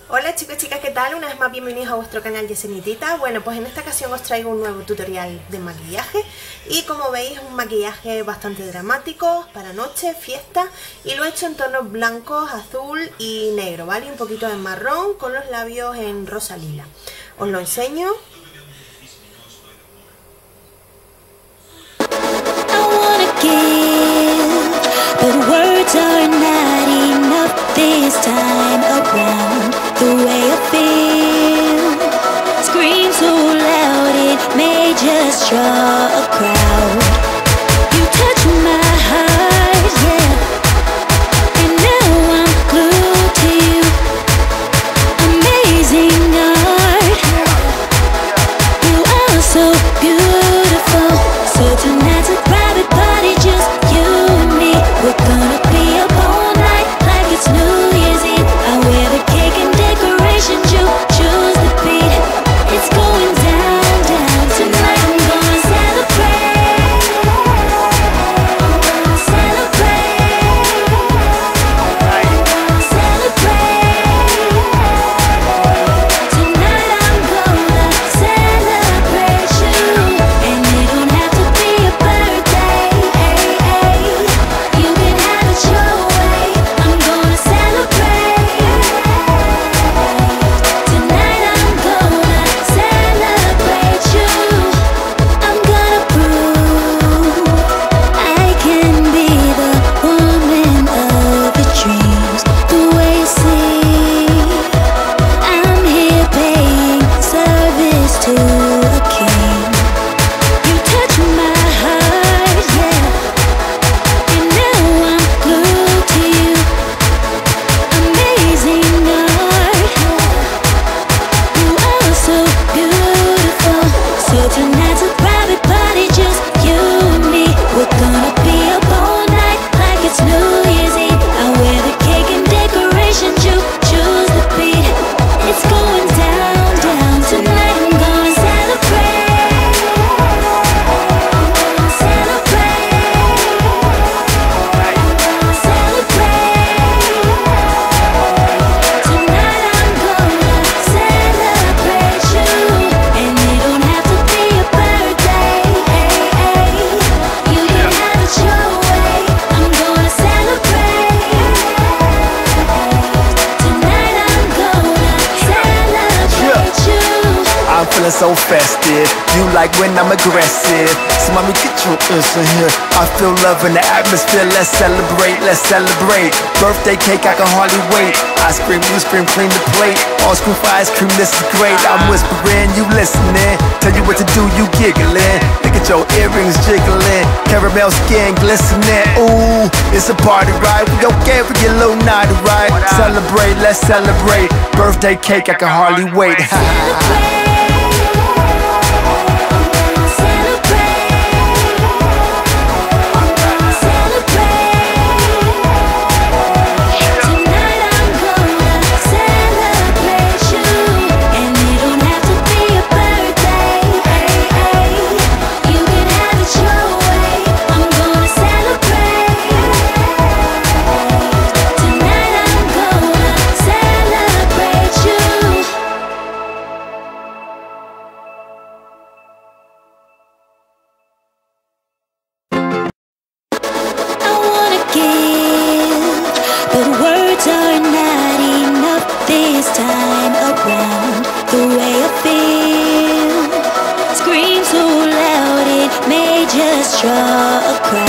Hola chicos y chicas, ¿qué tal? Una vez más bienvenidos a vuestro canal Yesenitita. Bueno, pues en esta ocasión os traigo un nuevo tutorial de maquillaje. Y como veis es un maquillaje bastante dramático para noche, fiesta. Y lo he hecho en tonos blancos, azul y negro, ¿vale? Un poquito de marrón con los labios en rosa lila. Os lo enseño. But words are not enough this time around. The way I feel scream so loud it may just draw a crowd. You touch my heart, yeah, and now I'm glued to you. Amazing art, you are so beautiful. So tonight's a private party, just you and me. We're gonna be up all night like it's New Year's Eve. I wear the cake and decorations, you choose the beat. It's going down, down tonight. I'm gonna celebrate. I'm gonna celebrate. I'm gonna celebrate. Tonight I'm gonna celebrate you. And it don't have to be a birthday. You can have it your way. I'm gonna celebrate. Tonight I'm gonna celebrate you. I'm gonna prove I can be the woman of your dreams. The way you see, I'm here paying service to a king. You touch my heart, yeah, and now I'm glued to you. Amazing art, you are so beautiful. So tonight's a private party, just you and me. We're gonna be up all night like it's New Year's Eve. I wear the cake and decorations, you choose the beat. It's going down, down tonight. I'm gonna celebrate. I'm gonna celebrate. I'm gonna celebrate. Tonight I'm gonna celebrate you. And it don't have to be a birthday. You can have it your way. I'm gonna celebrate. Tonight I'm gonna celebrate you. I'm feeling so festive. You like when I'm aggressive. So mommy, get your in here. I feel love in the atmosphere. Let's celebrate, let's celebrate. Birthday cake, I can hardly wait. I scream, you scream, clean the plate. All scream for ice cream, this is great. I'm whispering, you listening. Tell you what to do, you giggling. Look at your earrings jiggling. Caramel skin glistening. Ooh, it's a party, right? We don't care if we get a little naughty, right? Celebrate, let's celebrate. Birthday cake, I can hardly wait. But words are not enough this time around. The way I feel scream so loud it may just draw a crowd.